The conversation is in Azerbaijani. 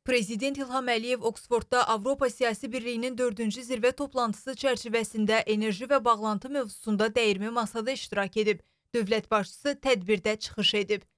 Prezident İlham Əliyev Oksfordda Avropa Siyasi Birliyinin 4-cü zirvə toplantısı çərçivəsində enerji və bağlantı mövzusunda dəyirmi masada iştirak edib. Dövlət başçısı tədbirdə çıxış edib.